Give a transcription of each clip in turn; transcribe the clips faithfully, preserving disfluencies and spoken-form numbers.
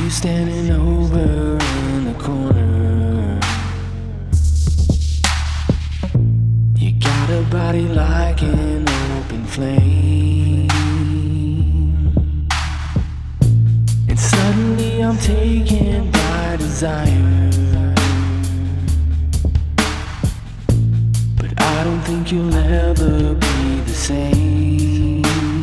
you standing over in the corner. You got a body like an open flame, and suddenly I'm taken by desire. But I don't think you'll ever be the same.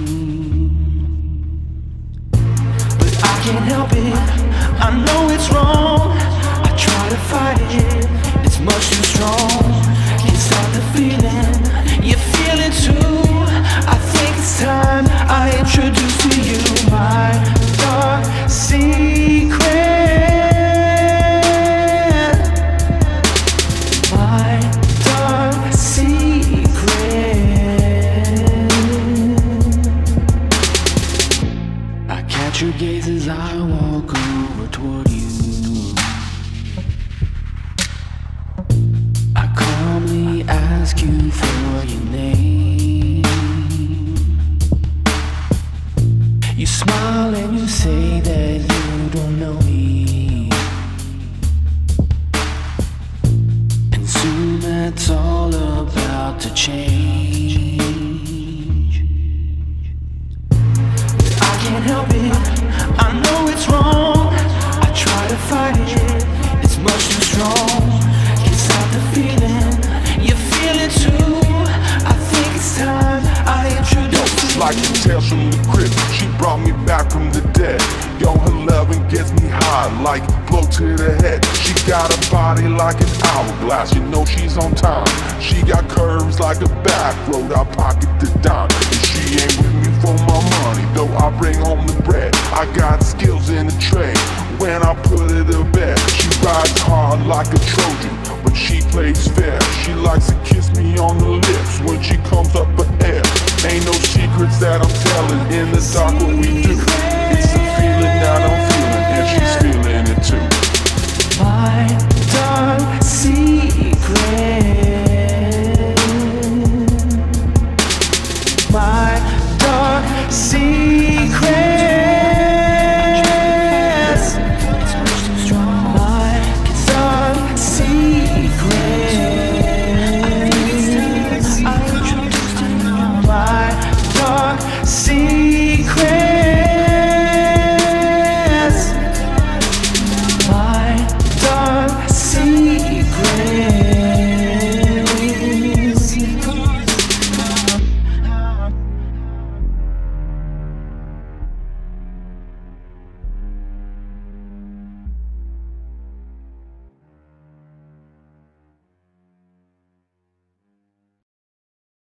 But I can't help it, I know it's wrong. I try to fight it, it's much too strong. Can't stop the feeling, you feel it too. I think it's time I introduce to you my dark secret. My dark secret. I catch your gaze as I walk over toward you. I calmly ask you for your name. You smile and you say that you don't know me, and soon that's all about to change. But I can't help it, I know it's wrong. I try to fight it, it's much too strong. Can't stop the feeling, you feel it too. I think it's time I introduce you. Like the tales from the crypt, she brought me back from the dead. Yo, her loving gets me high, like blow to the head. She got a body like an hourglass, you know she's on time. She got curves like a back road, I pocket the dime. And she ain't with me for my money, though I bring home the bread. I got skills in the trade, when I put her to bed. She rides hard like a Trojan, but she plays fair. She likes to kiss me on the lips when she comes up for air. Ain't no secrets that I'm telling, in the dark what we do. It's the feeling that I'm feeling, and she's feeling